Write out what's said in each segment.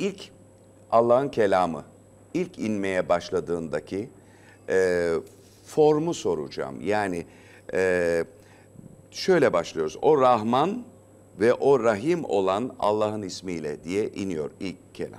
ilk Allah'ın kelamı ilk inmeye başladığındaki formu soracağım. Yani şöyle başlıyoruz. O Rahman ve o Rahim olan Allah'ın ismiyle diye iniyor ilk kelam.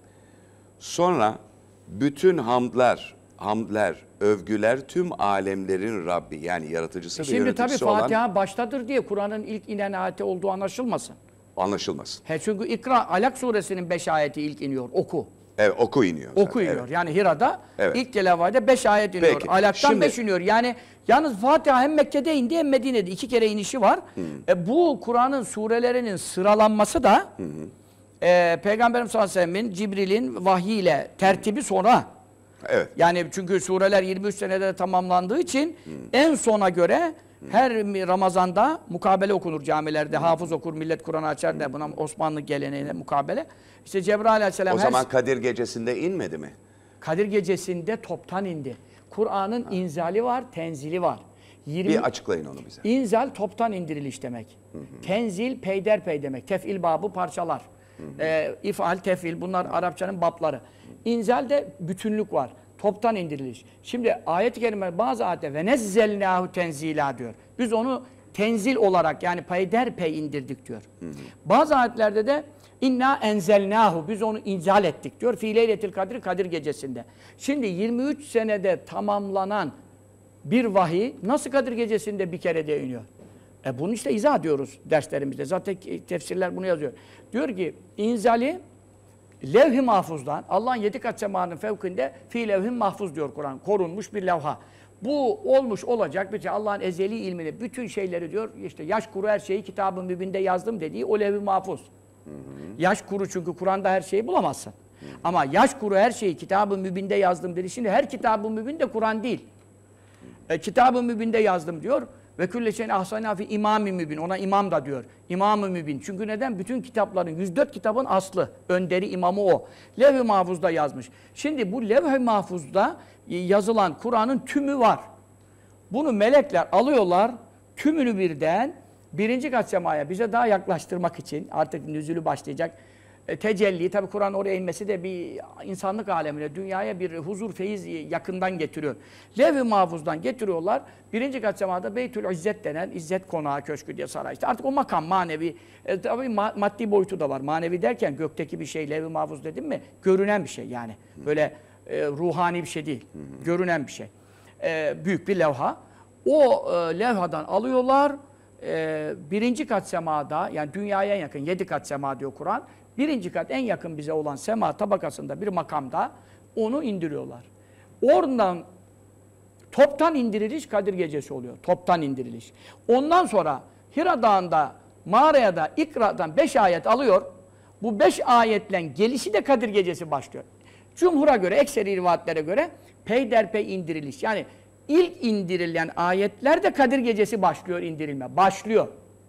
Sonra bütün hamdler, övgüler tüm alemlerin Rabbi, yani yaratıcısı ve Şimdi yöneticisi tabii olan... Fatiha baştadır diye Kur'an'ın ilk inen ayeti olduğu anlaşılmasın. Anlaşılmasın. Çünkü İkra, Alak suresinin 5 ayeti ilk iniyor. Oku. Evet, oku iniyor. Oku iniyor. Evet. Yani Hira'da ilk telavvayda 5 ayet iniyor. Peki. Alak'tan 5 iniyor. Yani yalnız Fatiha hem Mekke'de indi hem Medine'de 2 kere inişi var. Bu Kur'an'ın surelerinin sıralanması da Peygamberimiz sallallahu aleyhi ve sellem'in Cibril'in vahyiyle tertibi sonra. Evet. Yani çünkü sureler 23 senede tamamlandığı için en sona göre her Ramazan'da mukabele okunur camilerde. Hafız okur, millet Kur'an'ı açar da buna Osmanlı geleneğine mukabele. İşte Cebrail aleyhisselam... O zaman Kadir Gecesi'nde inmedi mi? Kadir Gecesi'nde toptan indi. Kur'an'ın inzali var, tenzili var. Bir açıklayın onu bize. İnzal toptan indiriliş demek. Tenzil peyderpey demek. Tef'il babı parçalar. İf'al, tef'il bunlar Arapçanın babları. İnzal'de bütünlük var. Toptan indiriliş. Şimdi ayet-i kerime bazı ayette ve nezzelnâhu tenzîlâ diyor. Biz onu tenzil olarak yani peyderpey indirdik diyor. Bazı ayetlerde de inna enzelnâhu biz onu inzal ettik diyor. Fî leyletil kadir, Kadir gecesinde. Şimdi 23 senede tamamlanan bir vahiy nasıl Kadir gecesinde bir kere de iniyor? Bunu işte izah ediyoruz derslerimizde. Zaten tefsirler bunu yazıyor. Diyor ki inzali levh-i mahfuzdan, Allah'ın 7 kat semanın fevkinde fi levh-i mahfuz diyor Kur'an. Korunmuş bir levha. Bu olmuş olacak. Bütün Allah'ın ezeli ilmini, bütün şeyleri diyor, işte yaş kuru her şeyi kitab-ı mübinde yazdım dediği o levh-i mahfuz. Yaş kuru çünkü Kur'an'da her şeyi bulamazsın. Ama yaş kuru her şeyi kitab-ı mübinde yazdım dedi. Şimdi her kitab-ı mübin de Kur'an değil. Kitab-ı mübinde yazdım diyor. Ve külle şeyin ahsanâ fi imâm-i mübin. Ona imam da diyor. İmam-ı mübin. Çünkü neden? Bütün kitapların, 104 kitabın aslı, önderi, imamı o. Levh-i mahfuzda yazmış. Şimdi bu levh-i mahfuzda yazılan Kur'an'ın tümü var. Bunu melekler alıyorlar, tümünü birden birinci kat semaya bize daha yaklaştırmak için artık nüzulü başlayacak. Tecelli, tabi Kur'an oraya inmesi de bir insanlık alemine, dünyaya bir huzur, feyiz yakından getiriyor. Levh-i mahfuzdan getiriyorlar. Birinci kat semada Beytül İzzet denen, İzzet Konağı Köşkü diye saray. İşte artık o makam manevi, tabi maddi boyutu da var. Manevi derken gökteki bir şey, levh-i mahfuz dedim mi? Görünen bir şey yani. Böyle ruhani bir şey değil. Görünen bir şey. Büyük bir levha. O levhadan alıyorlar. Birinci kat semada, yani dünyaya en yakın 7 kat sema diyor Kur'an. Birinci kat en yakın bize olan sema tabakasında bir makamda onu indiriyorlar. Oradan toptan indiriliş Kadir Gecesi oluyor. Toptan indiriliş. Ondan sonra Hira Dağı'nda, mağaraya da İkra'dan 5 ayet alıyor. Bu 5 ayetle gelişi de Kadir Gecesi başlıyor. Cumhur'a göre, ekseri rivayetlere göre peyderpey indiriliş. Yani ilk indirilen ayetlerde Kadir Gecesi başlıyor indirilme. Başlıyor.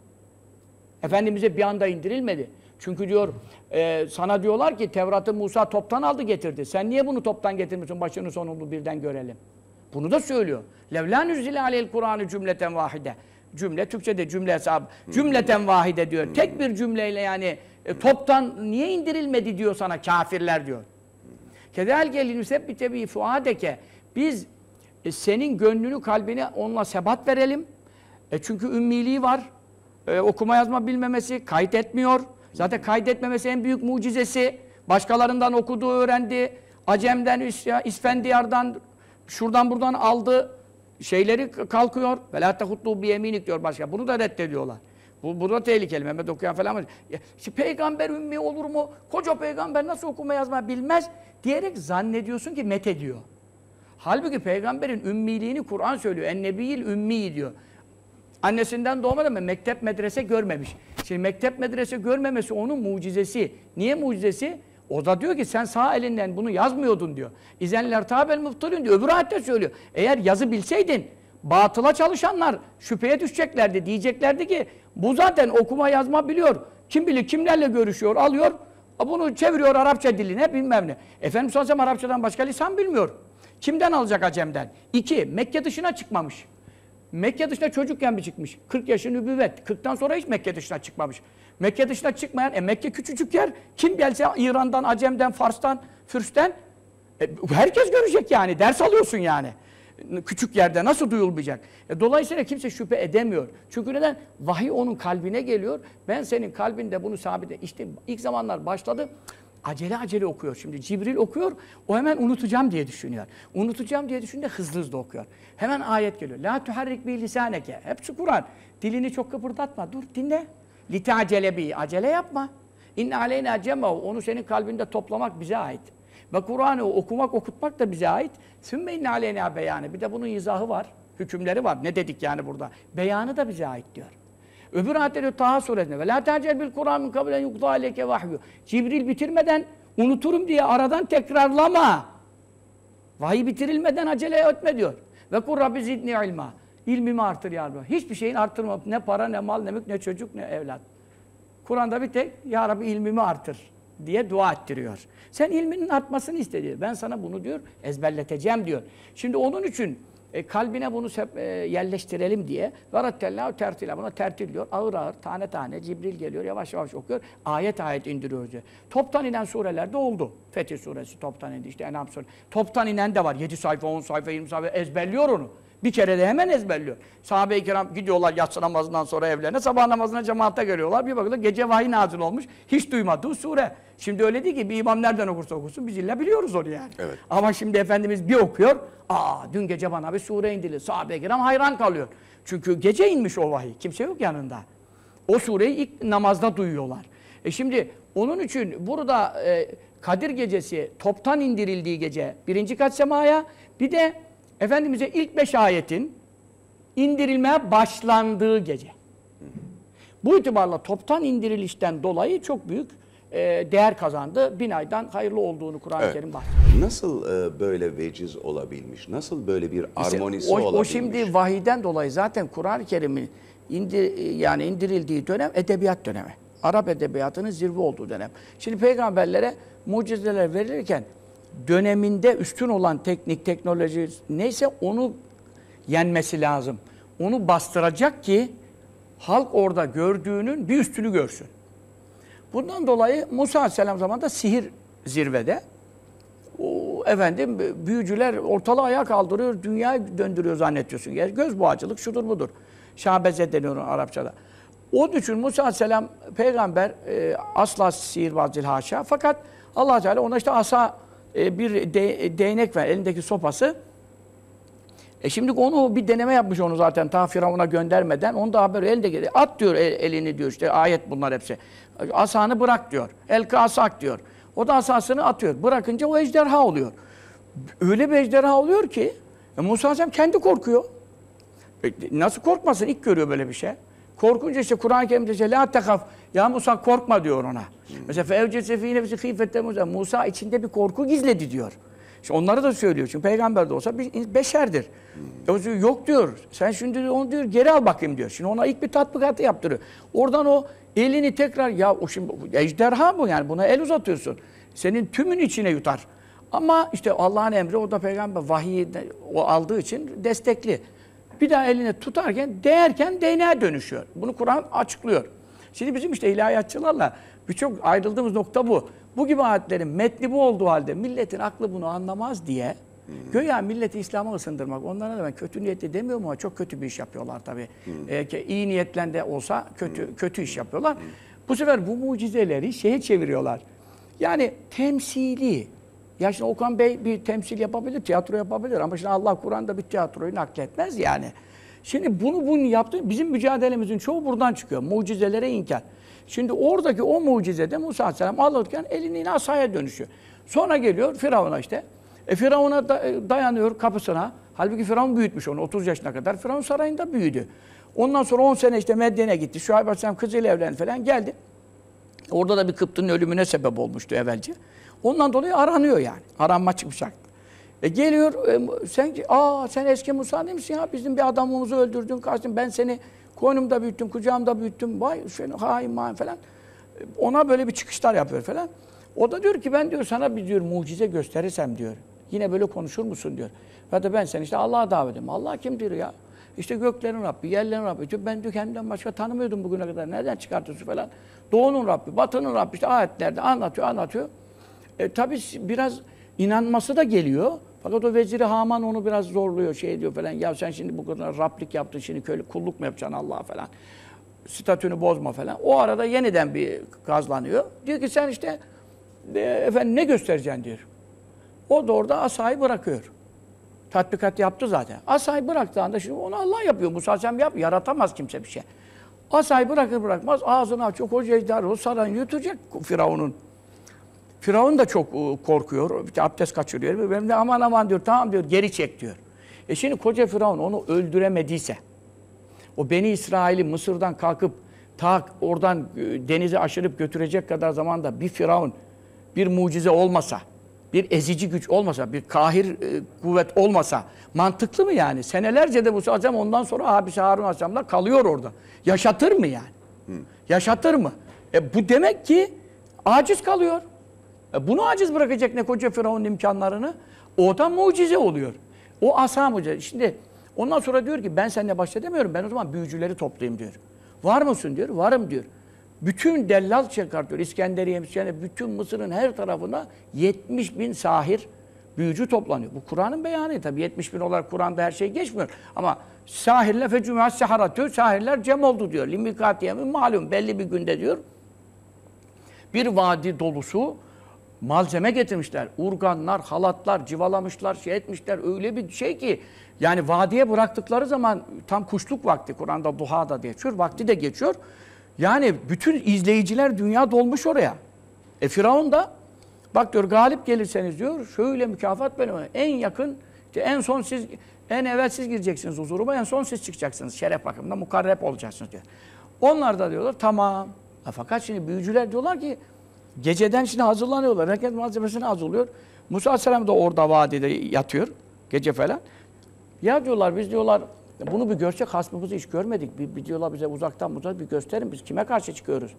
Efendimiz'e bir anda indirilmedi. Çünkü diyor, sana diyorlar ki Tevrat'ı Musa toptan aldı getirdi. Sen niye bunu toptan getirmiyorsun? Başını sonunu birden görelim. Bunu da söylüyor. Levlâ nüzzile aleyhil Kur'an'ı cümleten vahide. Cümle, Türkçe'de cümle hesabı. Cümleten vahide diyor. Tek bir cümleyle yani toptan niye indirilmedi diyor sana kafirler diyor. Kedâlike linüsebbite bi fuâdeke. Biz senin gönlünü, kalbini onunla sebat verelim. Çünkü ümmiliği var. Okuma yazma bilmemesi, kaydetmiyor. Zaten kaydetmemesi en büyük mucizesi. Başkalarından okudu, öğrendi. Acem'den, İsfendiyar'dan, şuradan buradan aldı. Şeyleri kalkıyor. Ve lâ tehuttu biyeminik diyor başka. Bunu da reddediyorlar. Bu da tehlikeli. Mehmet okuyan falan. Peygamber ümmi olur mu? Koca peygamber nasıl okuma yazma bilmez diyerek zannediyorsun ki met ediyor. Halbuki peygamberin ümmiliğini Kur'an söylüyor. En-nebiyil ümmi diyor. Annesinden doğmadı ama mektep medrese görmemiş. Şimdi mektep medrese görmemesi onun mucizesi. Niye mucizesi? O da diyor ki sen sağ elinden bunu yazmıyordun diyor. İzenler tabel muhtarın diyor. Öbür ayette söylüyor. Eğer yazı bilseydin batıla çalışanlar şüpheye düşeceklerdi. Diyeceklerdi ki bu zaten okuma yazma biliyor. Kim bilir kimlerle görüşüyor, alıyor. Bunu çeviriyor Arapça diline bilmem ne. Efendimiz sallallahu aleyhi ve sellem Arapçadan başka lisan bilmiyor. Kimden alacak Acem'den? 2. Mekke dışına çıkmamış. Mekke dışına çocukken bir çıkmış. 40 yaşı nübüvvet. 40'tan sonra hiç Mekke dışına çıkmamış. Mekke dışına çıkmayan, Mekke küçücük yer. Kim gelse İran'dan, Acem'den, Fars'tan, Fürs'ten herkes görecek yani. Ders alıyorsun yani. Küçük yerde nasıl duyulmayacak? Dolayısıyla kimse şüphe edemiyor. Çünkü neden? Vahiy onun kalbine geliyor. Ben senin kalbinde bunu sabit. İşte ilk zamanlar başladı. Acele okuyor şimdi. Cibril okuyor. O hemen unutacağım diye düşünüyor. Unutacağım diye düşününce hızlı okuyor. Hemen ayet geliyor. La tuharrik bi lisaneke. Hepsi Kur'an. Dilini çok kıpırdatma. Dur dinle. Litacele bi. Acele yapma. İnne aleyna cemahu. Onu senin kalbinde toplamak bize ait. Ve Kur'an'ı okumak, okutmak da bize ait. Sümme inne aleyna beyanı. Bir de bunun izahı var. Hükümleri var. Ne dedik yani burada? Beyanı da bize ait diyor. Öbür ayette diyor Taha suresinde. Ve la tacel bil Kur'an min kablen yukda aleyke vahyu. Cibril bitirmeden unuturum diye aradan tekrarlama. Vahiy bitirilmeden acele etme diyor. Ve kur Rabbi zidni ilma. İlmimi artır ya Rabbi. Hiçbir şeyin artırma. Ne para, ne mal, ne mülk, ne çocuk, ne evlat. Kur'an'da bir tek ya Rabbi ilmimi artır diye dua ettiriyor. Sen ilminin artmasını istediyor. Ben sana bunu diyor ezberleteceğim diyor. Şimdi onun için kalbine bunu yerleştirelim diye verattellahu tertila. Buna tertil diyor. Ağır ağır, tane tane Cibril geliyor, yavaş yavaş okuyor. Ayet ayet indiriyor diyor. Toptan inen surelerde oldu. Fetih suresi toptan indi. İşte En'am suresi. Toptan inen de var. 7 sayfa, 10 sayfa, 20 sayfa ezberliyor onu. Bir kere de hemen ezberliyor. Sahabe-i kiram gidiyorlar yatsı namazından sonra evlerine. Sabah namazına cemaate geliyorlar. Bir bakıyorlar gece vahiy nazil olmuş. Hiç duymadığı sure. Şimdi öyle değil ki bir imam nereden okursa okusun biz illa biliyoruz onu yani. Evet. Ama şimdi Efendimiz bir okuyor. Dün gece bana bir sure indirildi. Sahabe-i kiram hayran kalıyor. Çünkü gece inmiş o vahiy. Kimse yok yanında. O sureyi ilk namazda duyuyorlar. Şimdi onun için burada Kadir gecesi toptan indirildiği gece birinci kat semaya bir de Efendimiz'e ilk 5 ayetin indirilmeye başlandığı gece. Bu itibarla toptan indirilişten dolayı çok büyük değer kazandı. 1000 aydan hayırlı olduğunu Kur'an-ı Kerim bahsediyor. Nasıl böyle veciz olabilmiş? Nasıl böyle bir armonisi olabilmiş? O şimdi vahiyden dolayı zaten Kur'an-ı Kerim'in indirildiği dönem edebiyat dönemi. Arap edebiyatının zirve olduğu dönem. Şimdi peygamberlere mucizeler verilirken döneminde üstün olan teknik, teknoloji neyse onu yenmesi lazım. Onu bastıracak ki halk orada gördüğünün bir üstünü görsün. Bundan dolayı Musa Aleyhisselam zamanında sihir zirvede. Büyücüler ortalığı ayağa kaldırıyor, dünyayı döndürüyor zannediyorsun. Yani göz boğacılık şudur budur. Şabeze deniyor Arapçada. Onun için Musa Aleyhisselam peygamber asla sihirbaz değil haşa. Fakat Allah Teala ona işte asa bir değnek ver, elindeki sopası. Şimdi onu bir deneme yapmış onu zaten ta Firavun'a göndermeden. Onu da haber elinde geliyor. At diyor elini diyor işte ayet bunlar hepsi. Asanı bırak diyor. El kasak diyor. O da asasını atıyor. Bırakınca o ejderha oluyor. Öyle bir ejderha oluyor ki Musa Aleyhisselam kendi korkuyor. Nasıl korkmasın? İlk görüyor böyle bir şey. Korkunca işte Kur'an-ı Kerim'de işte la tekaf. Ya Musa korkma diyor ona. Mesela fevcese fî nefsi khîfette Musa. Musa içinde bir korku gizledi diyor. İşte onları da söylüyor. Çünkü peygamber de olsa bir beşerdir. Yok diyor. Sen şimdi onu diyor geri al bakayım diyor. Şimdi ona ilk bir tatbikatı yaptırıyor. Oradan o elini tekrar ya o şimdi ejderha bu yani buna el uzatıyorsun. Senin tümün içine yutar. Ama işte Allah'ın emri o da peygamber vahiyi o aldığı için destekli. Bir daha eline tutarken, değerken değneğe dönüşüyor. Bunu Kur'an açıklıyor. Şimdi bizim işte ilahiyatçılarla birçok ayrıldığımız nokta bu. Bu gibi ayetlerin metni bu olduğu halde milletin aklı bunu anlamaz diye göya milleti İslam'a ısındırmak. Onlara da ben kötü niyetli demiyorum ama çok kötü bir iş yapıyorlar tabii. İyi niyetlen de olsa kötü iş yapıyorlar. Bu sefer bu mucizeleri şeye çeviriyorlar. Yani temsili. Ya şimdi Okan Bey bir temsil yapabilir, tiyatro yapabilir ama şimdi Allah Kur'an'da bir tiyatroyu nakletmez yani. Şimdi bunu yaptı. Bizim mücadelemizin çoğu buradan çıkıyor. Mucizelere inkar. Şimdi oradaki o mucizede Musa Aleyhisselam alırken elini asaya dönüşüyor. Sonra geliyor Firavun'a işte. Firavun'a dayanıyor kapısına. Halbuki Firavun büyütmüş onu 30 yaşına kadar. Firavun sarayında büyüdü. Ondan sonra 10 sene işte Medyen'e gitti. Şuayb Aleyhisselam kızıyla evlendi falan geldi. Orada da bir Kıptı'nın ölümüne sebep olmuştu evvelce. Ondan dolayı aranıyor yani. Aranma çıkmış aklı. Geliyor, sen eski Musa değil misin ya? Bizim bir adamımızı öldürdün, kaçtın. Ben seni koynumda büyüttüm, kucağımda büyüttüm. Vay şöyle hain falan. Ona böyle bir çıkışlar yapıyor falan. O da diyor ki ben diyor sana bir diyor mucize gösterirsem diyor. Yine böyle konuşur musun diyor. Ve de ben seni işte Allah'a davet ediyorum. Allah kim diyor ya? İşte göklerin Rabbi, yerlerin Rabbi. İşte ben diyor kendimden başka tanımıyordum bugüne kadar. Nereden çıkartıyorsun falan. Doğunun Rabbi, batının Rabbi. İşte ayetlerde anlatıyor. Tabii biraz inanması da geliyor. Fakat o veziri Haman onu biraz zorluyor, şey diyor falan. Ya sen şimdi bu kadar Rablik yaptın, şimdi köle kulluk mu yapacaksın Allah'a falan. Statünü bozma falan. O arada yeniden bir gazlanıyor. Diyor ki sen işte efendim ne göstereceksin diyor. O da orada asayı bırakıyor. Tatbikat yaptı zaten. Asayı bıraktığı anda şimdi onu Allah yapıyor. Musa Aleyhisselam yapıyor. Yaratamaz kimse bir şey. Asayı bırakır bırakmaz ağzını açıyor. Koca ejderha o sarayını yutacak Firavun'un. Firavun da çok korkuyor. Bir de abdest kaçırıyor. Benim de aman diyor, tamam diyor, geri çek diyor. Şimdi koca Firavun onu öldüremediyse, o Beni İsrail'i Mısır'dan kalkıp ta oradan denizi aşırıp götürecek kadar zamanda bir Firavun, bir mucize olmasa, bir ezici güç olmasa, bir kahir kuvvet olmasa mantıklı mı yani? Senelerce de Musa Aleyhisselam ondan sonra abisi Harun Aleyhisselam'la kalıyor orada. Yaşatır mı yani? Yaşatır mı? Bu demek ki aciz kalıyor. Bunu aciz bırakacak ne koca Firavun'un imkanlarını? O da mucize oluyor. O asa mucize. Şimdi ondan sonra diyor ki ben seninle baş edemiyorum. Ben o zaman büyücüleri toplayayım diyor. Var mısın diyor. Varım diyor. Bütün dellal çıkartıyor. İskenderiye, bütün Mısır'ın her tarafına 70.000 sahir, büyücü toplanıyor. Bu Kur'an'ın beyanı tabii. 70.000 olarak Kur'an'da her şey geçmiyor. Ama sahirle fecümâs seharat diyor. Sahirler cem oldu diyor. Limikatiyemin malum belli bir günde diyor. Bir vadi dolusu malzeme getirmişler. Urganlar, halatlar, civalamışlar, şey etmişler. Öyle bir şey ki yani vadiye bıraktıkları zaman tam kuşluk vakti. Kur'an'da duha da geçiyor. Vakti de geçiyor. Yani bütün izleyiciler dünya dolmuş oraya. Firavun da bak diyor galip gelirseniz diyor şöyle mükafat benim. En yakın işte en son siz en evvel siz gireceksiniz huzuruma en son siz çıkacaksınız. Şeref bakımından mukarreb olacaksınız diyor. Onlar da diyorlar tamam. Fakat şimdi büyücüler diyorlar ki geceden şimdi hazırlanıyorlar. Herkes malzemesini hazırlıyor. Musa Aleyhisselam da orada vadide yatıyor. Gece falan. Ya diyorlar biz diyorlar bunu bir görsek hasmımızı hiç görmedik. Bir diyorlar bize uzaktan bir gösterin biz kime karşı çıkıyoruz?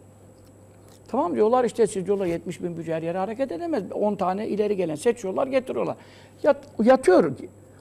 Tamam diyorlar işte siz diyorlar 70.000 büyücü her yere hareket edemez. 10 tane ileri gelen seçiyorlar getiriyorlar. Yatıyor.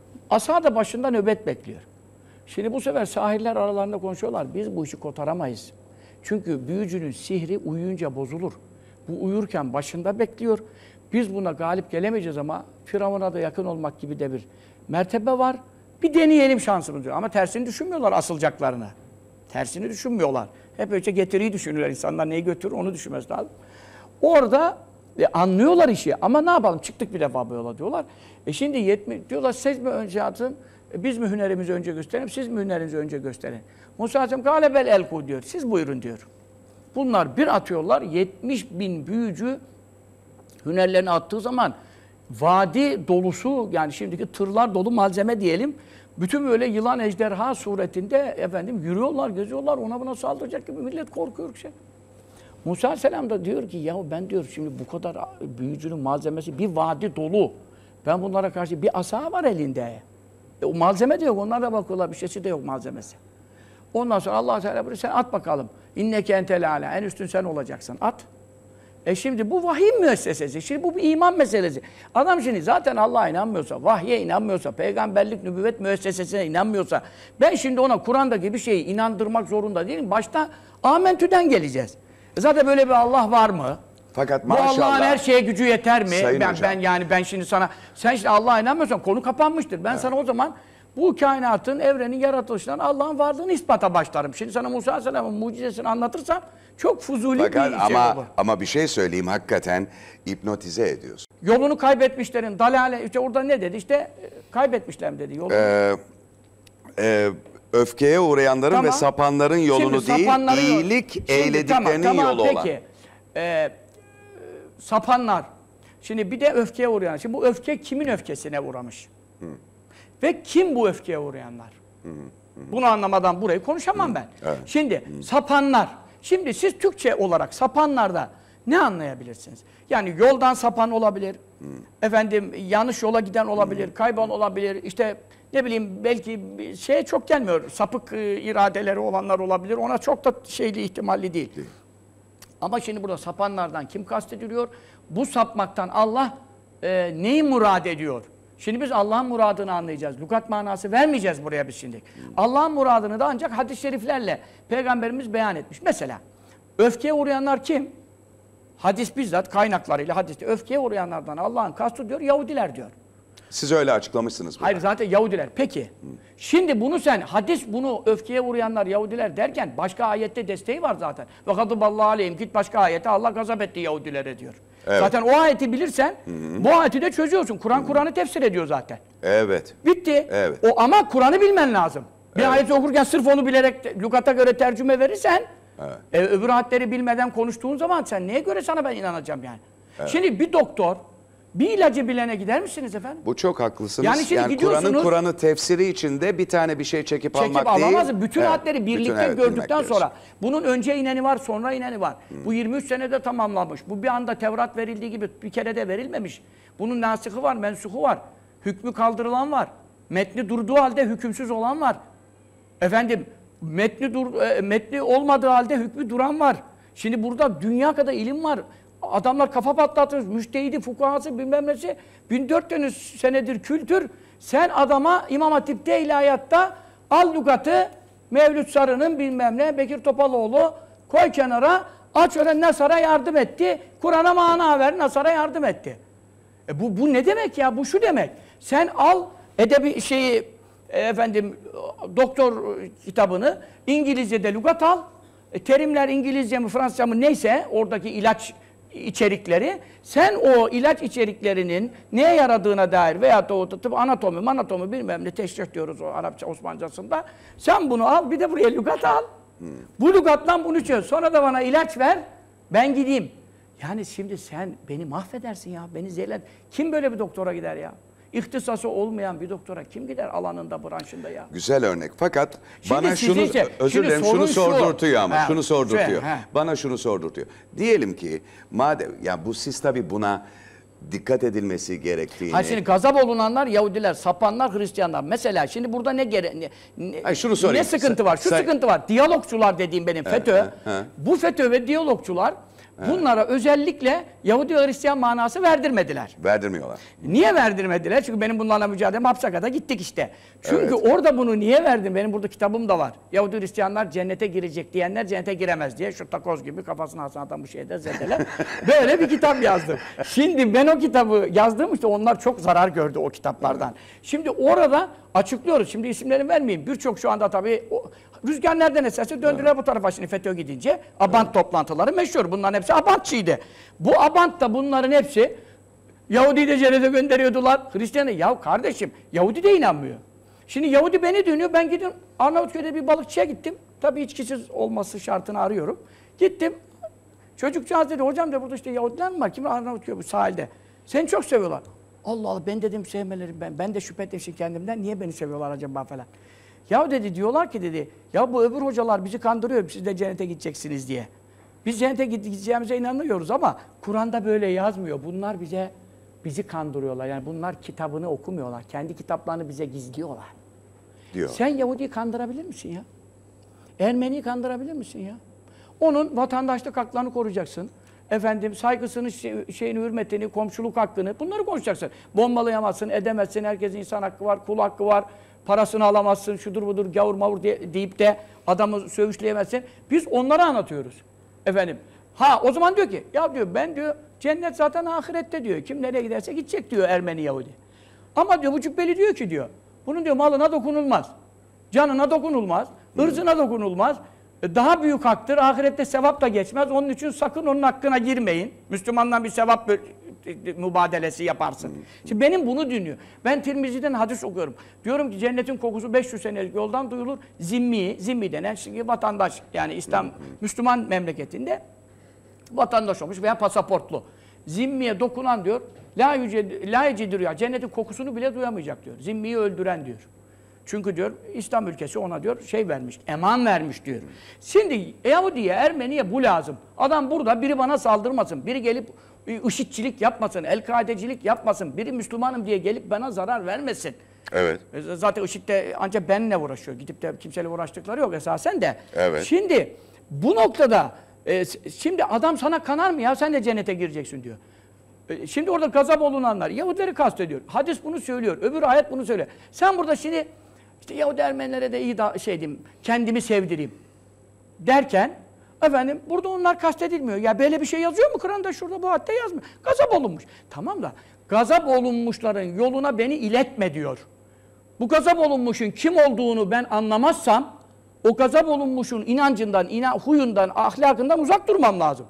Asa da başında nöbet bekliyor. Şimdi bu sefer sahiller aralarında konuşuyorlar. Biz bu işi kotaramayız. Çünkü büyücünün sihri uyuyunca bozulur. Bu uyurken başında bekliyor. Biz buna galip gelemeyeceğiz ama Firavun'a da yakın olmak gibi de bir mertebe var. Bir deneyelim şansımızı diyor. Ama tersini düşünmüyorlar asılacaklarını. Tersini düşünmüyorlar. Hep öyle getiriyi düşünürler. İnsanlar neyi götürür onu düşünmesi lazım. Orada anlıyorlar işi. Ama ne yapalım? Çıktık bir defa bu yola diyorlar. Şimdi diyorlar siz mi önce atın? Biz mi hünerimizi önce gösterelim? Siz mi hünerinizi önce gösterin? Musa Aleyhisselam galebel elku diyor. Siz buyurun diyor. Bunlar bir atıyorlar. 70.000 büyücü hünerlerini attığı zaman vadi dolusu yani şimdiki tırlar dolu malzeme diyelim. Bütün böyle yılan ejderha suretinde efendim yürüyorlar, geziyorlar. Ona buna saldıracak gibi millet korkuyor ki. Musa Aleyhisselam da diyor ki ya ben diyor şimdi bu kadar büyücünün malzemesi bir vadi dolu. Ben bunlara karşı bir asa var elinde. O malzeme de yok. Onlar da bakıyorlar bir şeysi de yok malzemesi. Ondan sonra Allah Teala buyuruyor sen at bakalım. İnneke entel âlâ. En üstün sen olacaksın. At. Şimdi bu vahiy müessesesi. Şimdi bu bir iman meselesi. Adam şimdi zaten Allah'a inanmıyorsa, vahye inanmıyorsa, peygamberlik, nübüvvet müessesesine inanmıyorsa ben şimdi ona Kur'an'daki bir şeyi inandırmak zorunda değilim. Başta amentüden geleceğiz. Zaten böyle bir Allah var mı? Fakat Bu maşallah. Allah'ın her şeye gücü yeter mi? Sayın Ben şimdi sana sen işte Allah'a inanmıyorsan konu kapanmıştır. Ben sana o zaman bu kainatın, evrenin yaratılışından Allah'ın varlığını ispata başlarım. Şimdi sana Musa Aleyhisselam'ın mucizesini anlatırsam çok fuzuli Fakat bir şey bu. ama bir şey söyleyeyim hakikaten hipnotize ediyorsun. Yolunu kaybetmişlerin dalale işte orada ne dedi? İşte kaybetmişler mi dedi yolunu. Öfkeye uğrayanların Tamam. ve sapanların yolunu Şimdi değil, sapanların iyilik eylediklerinin yolu olan. Peki. Sapanlar. Şimdi bir de öfkeye uğrayan. Şimdi bu öfke kimin öfkesine uğramış? Ve kim bu öfkeye uğrayanlar? Bunu anlamadan burayı konuşamam ben. Evet. Şimdi sapanlar. Şimdi siz Türkçe olarak sapanlarda ne anlayabilirsiniz? Yani yoldan sapan olabilir. Efendim yanlış yola giden olabilir, kaybolan olabilir. İşte ne bileyim belki şeye çok gelmiyor. Sapık iradeleri olanlar olabilir. Ona çok da şeyli ihtimalli değil. Ama şimdi burada sapanlardan kim kastediliyor? Bu sapmaktan Allah neyi murad ediyor? Şimdi biz Allah'ın muradını anlayacağız. Lügat manası vermeyeceğiz buraya biz şimdi. Allah'ın muradını da ancak hadis-i şeriflerle Peygamberimiz beyan etmiş. Mesela öfkeye uğrayanlar kim? Hadis bizzat kaynaklarıyla hadiste öfkeye uğrayanlardan Allah'ın kastı diyor Yahudiler diyor. Siz öyle açıklamışsınız bunu. Hayır zaten Yahudiler. Peki. Şimdi bunu sen hadis bunu öfkeye uğrayanlar Yahudiler derken başka ayette desteği var zaten. Ve gadaballahu aleyhim git başka ayete Allah gazap etti Yahudilere diyor. Evet. Zaten o ayeti bilirsen bu ayeti de çözüyorsun. Kur'an'ı tefsir ediyor zaten. Evet. Bitti. Evet. O ama Kur'an'ı bilmen lazım. Bir ayeti okurken sırf onu bilerek lügata göre tercüme verirsen öbür ayetleri bilmeden konuştuğun zaman sen neye göre sana ben inanacağım yani? Şimdi bir doktor bir ilacı bilene gider misiniz efendim? Bu çok haklısınız. Yani şimdi gidiyorsunuz- Kur'an'ı tefsiri içinde bir tane bir şey çekip almak değil. Alamazsın. Bütün ayetleri birlikte gördükten bilmek sonra. Bunun önce ineni var, sonra ineni var. Bu 23 senede tamamlanmış. Bu bir anda Tevrat verildiği gibi bir kere de verilmemiş. Bunun nasıhı var, mensuhu var. Hükmü kaldırılan var. Metni durduğu halde hükümsüz olan var. Efendim metni olmadığı halde hükmü duran var. Şimdi burada dünya kadar ilim var. Adamlar kafa patlatır, müştehidi, fukahası bilmem nesi. 1400 senedir kültür. Sen adama İmam Hatip'te, ilahiyatta al lügatı, Mevlüt Sarı'nın bilmem ne, Bekir Topaloğlu koy kenara, aç öyle Nasar'a yardım etti. Kur'an'a mana ver, Nasar'a yardım etti. Bu ne demek ya? Bu şu demek. Sen al edebi doktor kitabını, İngilizce'de lügat al. Terimler İngilizce mi, Fransızca mı neyse oradaki ilaç içerikleri, sen o ilaç içeriklerinin neye yaradığına dair veya da o tıp anatomi bilmem ne teşrih diyoruz o Arapça Osmancasında. Sen bunu al, bir de buraya lügat al. Bu lügattan bunu çöz. Sonra da bana ilaç ver, ben gideyim. Yani şimdi sen beni mahvedersin ya, beni zehirler. Kim böyle bir doktora gider ya? İhtisası olmayan bir doktora kim gider alanında, branşında ya? Güzel örnek. Fakat Şimdi bana şunu, özür dilerim, şunu sordurtuyor ama. Şunu sordurtuyor. Bana şunu sordurtuyor. Diyelim ki, madem, ya siz tabii buna dikkat edilmesi gerektiğini... Şimdi gazap olunanlar Yahudiler, sapanlar Hristiyanlar. Mesela şimdi burada şunu sorayım. Ne sıkıntı var? Şu sıkıntı var. Diyalogçular dediğim benim FETÖ. Bu FETÖ ve diyalogçular bunlara özellikle Yahudi ve Hristiyan manası verdirmediler. Verdirmiyorlar. Niye verdirmediler? Çünkü benim bunlarla mücadelem hapse kadar gittik işte. Çünkü orada bunu niye verdim? Benim burada kitabım da var. Yahudi Hristiyanlar cennete girecek diyenler cennete giremez diye. Şu takoz gibi kafasına Hasan bu şeyde zedeler. Böyle bir kitap yazdım. Şimdi ben o kitabı yazdığım işte onlar çok zarar gördü o kitaplardan. Şimdi orada açıklıyoruz. Şimdi isimlerini vermeyeyim. Birçok şu anda tabii rüzgar nereden eserse döndüler bu tarafa şimdi FETÖ gidince. Abant toplantıları meşhur. Bunların hepsi Abantçıydı. Bu Abant da bunların hepsi Yahudi'yi de cennete gönderiyordular. Hristiyan'ı. Ya kardeşim Yahudi de inanmıyor. Şimdi Yahudi beni dinliyor. Ben gidip Arnavutköy'de bir balıkçıya gittim. Tabii içkisiz olması şartını arıyorum. Gittim. Çocukcağız dedi hocam de burada işte Yahudiler mi var? Kim Arnavutköy bu sahilde? Seni çok seviyorlar. Allah Allah ben dedim sevmeleri ben de şüphe ettim kendimden. Niye beni seviyorlar acaba falan. Ya dedi diyorlar ki dedi ya bu öbür hocalar bizi kandırıyor. Siz de cennete gideceksiniz diye. Biz cennete gideceğimize inanıyoruz ama Kur'an'da böyle yazmıyor. Bunlar bizi kandırıyorlar. Yani bunlar kitabını okumuyorlar. Kendi kitaplarını bize gizliyorlar. Diyor. Sen Yahudi'yi kandırabilir misin ya? Ermeni'yi kandırabilir misin ya? Onun vatandaşlık haklarını koruyacaksın. Efendim saygısını, hürmetini, komşuluk hakkını bunları konuşacaksın. Bombalayamazsın, edemezsin. Herkesin insan hakkı var, kul hakkı var. Parasını alamazsın, şudur budur, gavur mavur deyip de adamı sövüşleyemezsin. Biz onları anlatıyoruz. Efendim. O zaman diyor ki, ya diyor ben diyor cennet zaten ahirette diyor. Kim nereye giderse gidecek diyor Ermeni Yahudi. Ama diyor bu cübbeli diyor ki diyor, bunun diyor malına dokunulmaz. Canına dokunulmaz, ırzına dokunulmaz. Daha büyük haktır, ahirette sevap da geçmez. Onun için sakın onun hakkına girmeyin. Müslümandan bir sevap mübadelesi yaparsın. Şimdi benim bunu dinliyor. Ben Tirmizi'den hadis okuyorum. Diyorum ki cennetin kokusu 500 senelik yoldan duyulur. Zimmi denen şimdi vatandaş yani İslam, Müslüman memleketinde vatandaş olmuş veya pasaportlu. Zimmiye dokunan diyor, la yecidir ya cennetin kokusunu bile duyamayacak diyor. Zimmiyi öldüren diyor. Çünkü diyor İslam ülkesi ona diyor vermiş, eman vermiş diyor. Şimdi Yahudi'ye, Ermeni'ye bu lazım. Adam burada biri bana saldırmasın, biri gelip IŞİD'cilik yapmasın, El-Kaidecilik yapmasın, biri Müslümanım diye gelip bana zarar vermesin. Evet. Zaten IŞİD'de ancak benimle uğraşıyor. Gidip de kimseyle uğraştıkları yok esasen de. Evet. Şimdi bu noktada şimdi adam sana kanar mı ya sen de cennete gireceksin diyor. Şimdi orada gazap olunanlar Yahudileri kastediyor. Hadis bunu söylüyor. Öbür ayet bunu söylüyor. Sen burada şimdi işte Yahudi Ermenilere de iyi şey diyeyim, kendimi sevdireyim derken efendim burada onlar kastedilmiyor. Ya böyle bir şey yazıyor mu Kur'an'da, şurada bu ayette yazmıyor. Gazap olunmuş. Tamam da gazap olunmuşların yoluna beni iletme diyor. Bu gazap olunmuşun kim olduğunu ben anlamazsam o gazap olunmuşun inancından, huyundan, ahlakından uzak durmam lazım.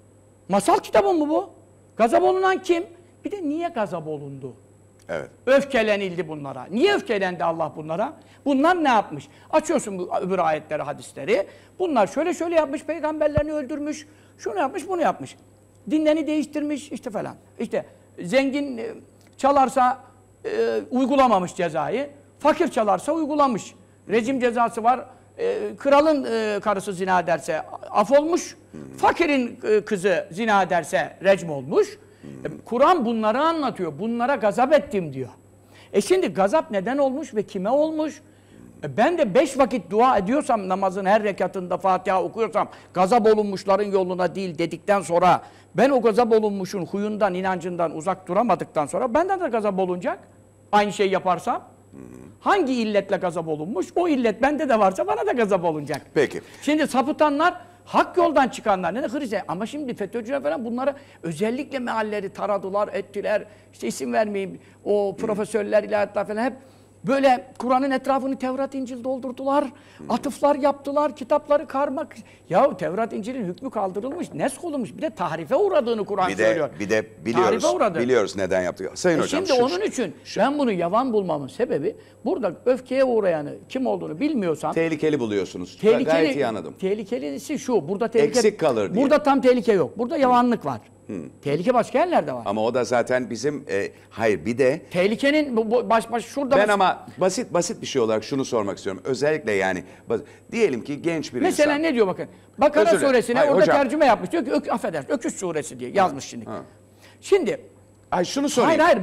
Masal kitabı mı bu? Gazap olunan kim? Bir de niye gazap olundu? Evet. Öfkelenildi bunlara. Niye öfkelendi Allah bunlara? Bunlar ne yapmış? Açıyorsun bu öbür ayetleri, hadisleri. Bunlar şöyle şöyle yapmış, peygamberlerini öldürmüş, şunu yapmış, bunu yapmış. Dinlerini değiştirmiş işte falan. İşte zengin çalarsa uygulamamış cezayı, fakir çalarsa uygulamış. Rejim cezası var. Kralın karısı zina ederse af olmuş, fakirin kızı zina ederse recm olmuş. Kur'an bunları anlatıyor. Bunlara gazap ettim diyor. Şimdi gazap neden olmuş ve kime olmuş? Ben de 5 vakit dua ediyorsam, namazın her rekatında Fatiha okuyorsam, gazap olunmuşların yoluna değil dedikten sonra, ben o gazap olunmuşun huyundan, inancından uzak duramadıktan sonra benden de gazap olunacak. Aynı şey yaparsam. Hangi illetle gazap olunmuş? O illet bende de varsa bana da gazap olunacak. Peki. Şimdi sapıtanlar, hak yoldan çıkanlar, ne de Hristiyan. Ama şimdi FETÖ'cüler falan bunları özellikle mealleri taradılar, ettiler. İşte isim vermeyeyim, o profesörler, ilahiyatlar falan hep böyle Kur'an'ın etrafını Tevrat, İncil doldurdular. Atıflar yaptılar, kitapları karmak. Ya Tevrat, İncil'in hükmü kaldırılmış, nesk olunmuş. Bir de tahrife uğradığını Kur'an söylüyor. Bir de biliyoruz neden yaptık. Sayın hocam. Şimdi onun için ben bunu yavan bulmamın sebebi, burada öfkeye uğrayanı kim olduğunu bilmiyorsam tehlikeli buluyorsunuz. Gayet iyi anladım. Tehlikelisi şu, burada tehlike eksik kalır diye. Burada tam tehlike yok. Burada yavanlık var. Tehlike başka yerlerde var. Ama o da zaten bizim hayır bir de tehlikenin baş şurada ben ama basit bir şey olarak şunu sormak istiyorum. Özellikle yani diyelim ki genç bir mesela insan. ne diyor bakın. Bakara suresine hayır, orada hocam, tercüme yapmış. Diyor ki affedersin Öküz suresi diye yazmış şimdi. Ha. Şimdi Şunu sorayım. hayır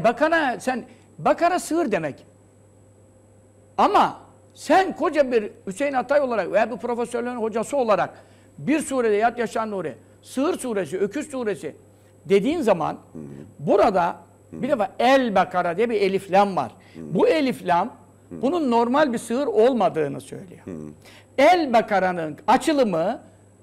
Bakara sığır demek. Ama sen koca bir Hüseyin Atay olarak veya bir profesörlerin hocası olarak bir surede Yat Yaşan Nuri, Sığır suresi, Öküz suresi dediğin zaman burada bir defa El Bakara diye bir elif lam var. Bu elif lam bunun normal bir sığır olmadığını söylüyor. El Bakara'nın açılımı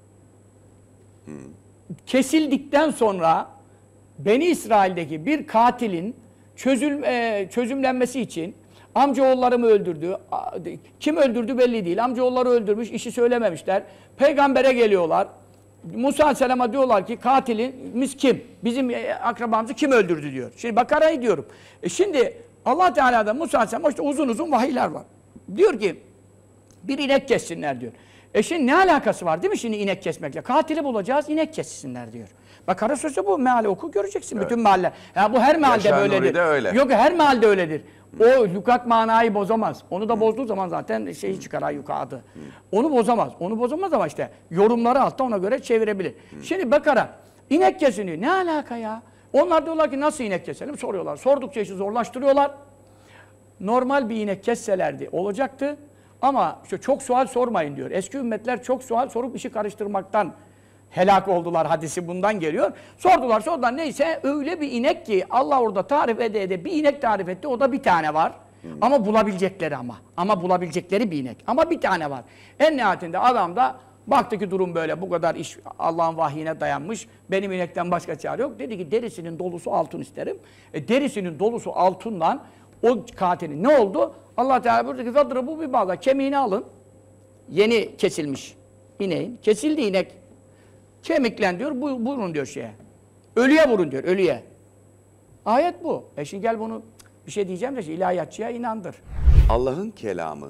kesildikten sonra Beni İsrail'deki bir katilin çözümlenmesi için amcaoğullarımı öldürdü. Kim öldürdü belli değil. Amcaoğulları öldürmüş, işi söylememişler. Peygambere geliyorlar. Musa Aleyhisselam'a diyorlar ki katilimiz kim? Bizim akrabamızı kim öldürdü diyor. Şimdi Bakara'yı diyorum. Şimdi Allah Teala'da Musa Aleyhisselam'a işte uzun uzun vahiyler var. Diyor ki bir inek kessinler diyor. Şimdi ne alakası var değil mi şimdi inek kesmekle? Katili bulacağız, inek kessinler diyor. Bakara sözü bu. Meali oku göreceksin. Evet. Bütün mahalle. Ya bu her mahallede böyledir. Öyle. Yok her mahallede öyledir. O lügat manayı bozamaz. Onu da bozduğu zaman zaten şeyi çıkar ayyuka adı. Onu bozamaz. Onu bozamaz ama işte yorumları altta ona göre çevirebilir. Şimdi Bakara inek kesiniyor. Ne alaka ya? Onlar diyorlar ki nasıl inek keselim? Soruyorlar. Sordukça işi zorlaştırıyorlar. Normal bir inek kesselerdi olacaktı. Ama işte çok sual sormayın diyor. Eski ümmetler çok sual sorup işi karıştırmaktan helak oldular, hadisi bundan geliyor. Sordular neyse öyle bir inek ki Allah orada tarif ede bir inek tarif etti. O da bir tane var. Ama bulabilecekleri ama bulabilecekleri bir inek. Ama bir tane var. En nihayetinde adam da baktı ki durum böyle, bu kadar iş Allah'ın vahyine dayanmış. Benim inekten başka çare yok. Dedi ki derisinin dolusu altın isterim. Derisinin dolusu altından o katilin ne oldu? Allah Teala buradaki fadrı bir bağla. Kemiğini alın. Yeni kesilmiş ineğin. Kesildi inek. Kemiklen diyor, vurun diyor şeye. Ölüye vurun diyor, ölüye. Ayet bu. Şimdi gel bunu bir şey diyeceğim de ilahiyatçıya inandır. Allah'ın kelamı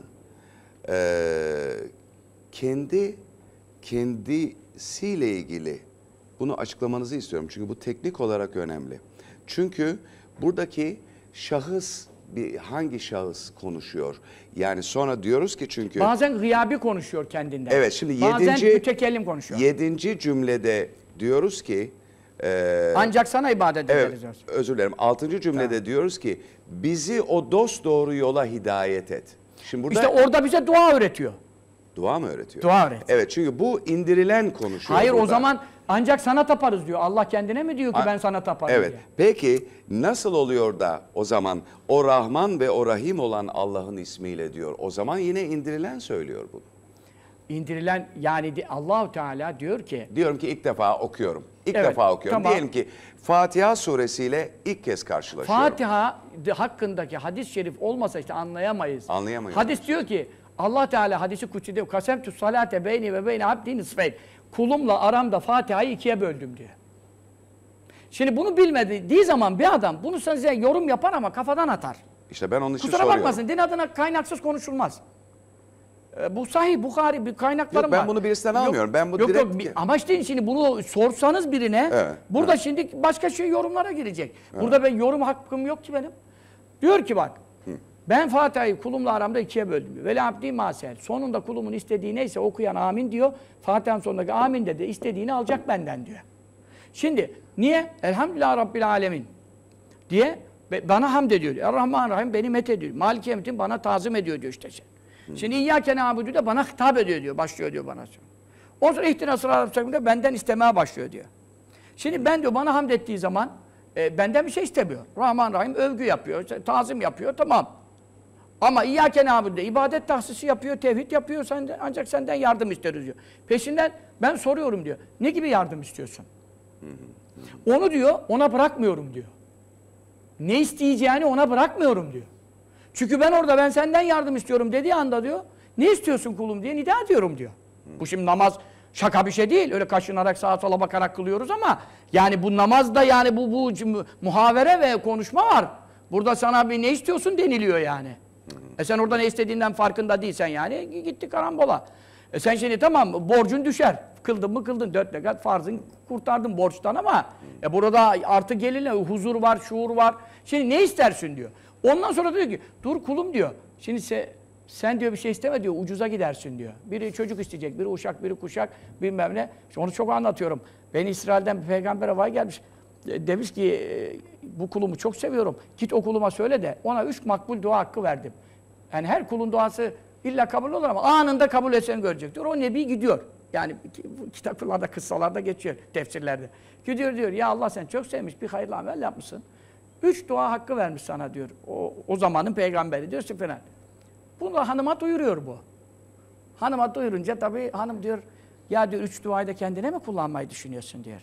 kendisiyle ilgili bunu açıklamanızı istiyorum. Çünkü bu teknik olarak önemli. Çünkü buradaki şahıs hangi şahıs konuşuyor? Yani sonra diyoruz ki çünkü bazen gıyabi konuşuyor kendinden. Evet, şimdi bazen mütekellim konuşuyor. 7. cümlede diyoruz ki ancak sana ibadet ederiz. Evet, özür dilerim. 6. cümlede diyoruz ki bizi o dosdoğru yola hidayet et. Şimdi burada İşte orada bize dua öğretiyor. dua mı öğretiyor? Dua öğretiyor. Evet, çünkü bu indirilen konuşuyor. Hayır burada. O zaman Ancak sana taparız diyor. Allah kendine mi diyor ki ben sana taparım Evet. diye. Peki nasıl oluyor da o zaman o Rahman ve o Rahim olan Allah'ın ismiyle diyor. O zaman yine indirilen söylüyor bunu. İndirilen yani Allahu Teala diyor ki Diyorum ki ilk defa okuyorum. İlk Evet, defa okuyorum. tamam. Diyelim ki Fatiha suresiyle ilk kez karşılaşıyorum. Fatiha hakkındaki hadis-i şerif olmasa işte anlayamayız. Anlayamayız. Hadis diyor ki Allah Teala hadisi kutsi kasemtu salate beyni ve beyne abdi nisfeyn. Kulumla aramda Fatiha'yı ikiye böldüm diyor. Şimdi bunu bilmediği zaman bir adam bunu size yorum yapar ama kafadan atar. İşte ben onun için Kusura soruyorum. bakmasın din adına kaynaksız konuşulmaz. Bu Sahih Bukhari bir kaynaklarım Yok, ben var. bunu birisinden almıyorum. Ben bu yok, direkt- yok, amaç değil şimdi bunu sorsanız birine Evet, burada evet. şimdi başka şey yorumlara girecek. Burada ben yorum hakkım yok ki benim. Diyor ki bak ben Fatiha'yı kulumla aramda ikiye böldüm diyor. Ve abdi masel. Sonunda kulumun istediği neyse okuyan amin diyor. Fatiha'nın sonundaki amin de istediğini alacak benden diyor. Şimdi niye? Elhamdülillah Rabbil alemin diye bana hamd ediyor. Er-Rahman-Rahim beni met ediyor. Maliki Yevmiddin bana tazim ediyor diyor işte. Şimdi İyyâke na'budu da bana hitap ediyor diyor. Başlıyor diyor bana. O sonra ihtina sıralar benden istemeye başlıyor diyor. Şimdi ben diyor bana hamd ettiği zaman benden bir şey istemiyor. Rahman Rahim övgü yapıyor, tazim yapıyor tamam. Ama İyyâke na'budu ibadet tahsisi yapıyor, tevhid yapıyor ancak senden yardım isteriz diyor. Peşinden ben soruyorum diyor. Ne gibi yardım istiyorsun? Onu diyor ona bırakmıyorum diyor. Ne isteyeceğini ona bırakmıyorum diyor. Çünkü ben senden yardım istiyorum dediği anda diyor, ne istiyorsun kulum diye nida ediyorum diyor. Bu şimdi namaz şaka bir şey değil. Öyle kaşınarak sağa sola bakarak kılıyoruz ama yani bu namazda yani bu muhavere ve konuşma var. Burada sana bir ne istiyorsun deniliyor yani. Sen orada ne istediğinden farkında değilsen yani gitti karambola. Sen şimdi tamam borcun düşer. Kıldın mı kıldın. 4 rekat farzın kurtardın borçtan ama burada artı gelinle huzur var, şuur var. Şimdi ne istersin diyor. Ondan sonra diyor ki dur kulum diyor. Şimdi sen diyor bir şey isteme diyor ucuza gidersin diyor. Biri çocuk isteyecek, biri uşak, biri kuşak bilmem ne. İşte onu çok anlatıyorum. Ben İsrail'den bir peygambere vay gelmiş. Demiş ki bu kulumu çok seviyorum. Git o kuluma söyle de ona 3 makbul dua hakkı verdim. Yani her kulun duası illa kabul olur ama anında kabul etsen görecek diyor. O nebi gidiyor. Yani kitaplarda, kıssalarda geçiyor, tefsirlerde. Gidiyor diyor, ya Allah sen çok sevmiş, bir hayırlı amel yapmışsın. 3 dua hakkı vermiş sana diyor. O zamanın peygamberi diyor falan. Bunu da hanıma duyuruyor bu. Hanıma duyurunca tabii hanım diyor, ya diyor 3 duayı da kendine mi kullanmayı düşünüyorsun diyor.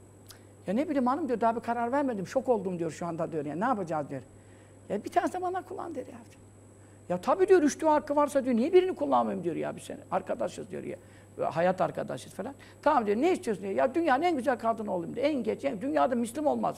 Ya ne bileyim hanım diyor, daha bir karar vermedim, şok oldum diyor şu anda diyor. Ya ne yapacağız diyor. Ya bir tanesi de bana kullan diyor ya. Ya tabii diyor 3 dua hakkı varsa diyor, niye birini kullanmayayım diyor ya bir sene. Arkadaşız diyor ya. Hayat arkadaşız falan. Tamam diyor, ne istiyorsun diyor. Ya dünyanın en güzel kadını olayım diyor. En geç, dünyada Müslüm olmaz.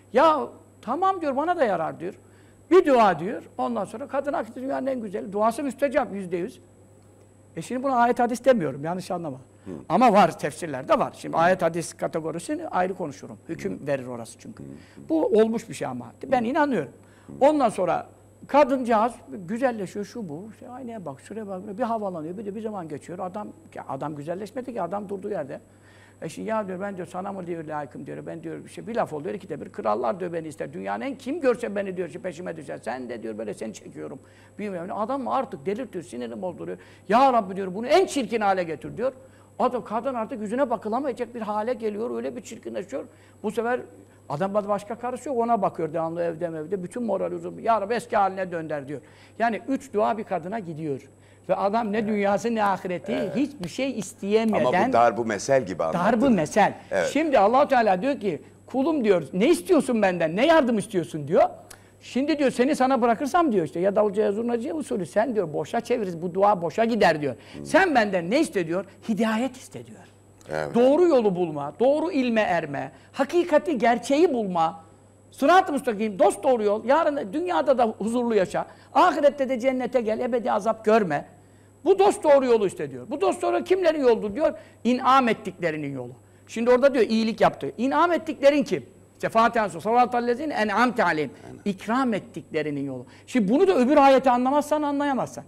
Ya tamam diyor, bana da yarar diyor. Bir dua diyor. Ondan sonra kadın hakikaten dünyanın en güzeli. Duası müstecap %100. Şimdi buna ayet hadis demiyorum, yanlış anlama. Ama var, tefsirlerde var. Şimdi ayet hadis kategorisini ayrı konuşurum. Hüküm verir orası çünkü. Bu olmuş bir şey ama. Ben inanıyorum. Ondan sonra kadıncağız güzelleşiyor, şu bu. İşte aynaya bak, şuraya bak, bir havalanıyor, bir zaman geçiyor. Adam güzelleşmedi ki, adam durduğu yerde. Şimdi ya diyor, ben diyor sana mı diyor layıkım diyor, ben diyor bir laf oluyor, 2'de 1. Krallar diyor beni ister. Dünyanın en kim görse beni diyor, peşime düşer. Sen de diyor böyle seni çekiyorum. Bilmiyorum. Adam artık delirtiyor, sinirini bozduruyor. Ya Rabbi diyor, bunu en çirkin hale getir diyor. Kadın artık yüzüne bakılamayacak bir hale geliyor, öyle bir çirkinleşiyor. Bu sefer adam başka karısı yok, ona bakıyor devamlı evde. Bütün moral huzur. Ya Rabbi eski haline dönder diyor. Yani 3 dua bir kadına gidiyor. Ve adam ne dünyası ne ahireti hiçbir şey isteyemeden... Ama bu darbu mesel gibi anlattın. Darbu mesel. Evet. Şimdi Allah-u Teala diyor ki kulum diyor ne istiyorsun benden, ne yardım istiyorsun diyor. Şimdi diyor seni sana bırakırsam diyor işte ya davulcuya zurnacıya usulü sen diyor boşa çeviririz, bu dua boşa gider diyor. Sen benden ne iste diyor? Hidayet iste diyor. Evet. Doğru yolu bulma, doğru ilme erme, hakikati, gerçeği bulma, sırat-ı müstakim, dost doğru yol, yarın dünyada da huzurlu yaşa, ahirette de cennete gel, ebedi azap görme. Bu dost doğru yolu iste diyor. Bu dost doğru kimlerin yoludur diyor? İn'am ettiklerinin yolu. Şimdi orada diyor iyilik yaptı. İn'am ettiklerin kim? İşte Fatiha'nın sonu. Salatallezine en'amte aleyhim. İkram ettiklerinin yolu. Şimdi bunu da öbür ayeti anlamazsan anlayamazsan.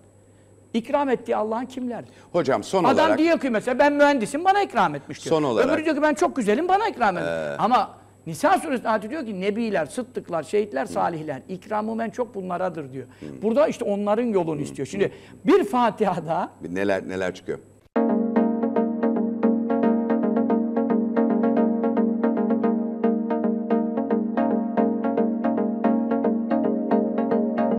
İkram ettiği Allah'ın kimlerdir? Hocam son Adam olarak... diyor ki mesela ben mühendisim bana ikram etmiş diyor. Son olarak... Öbürü diyor ki ben çok güzelim bana ikram etmiş. Ama Nisa suresinde ayeti diyor ki nebiler, sıddıklar, şehitler, salihler. İkramım en çok bunlaradır diyor. Burada işte onların yolunu istiyor. Şimdi bir Fatiha'da... Neler çıkıyor?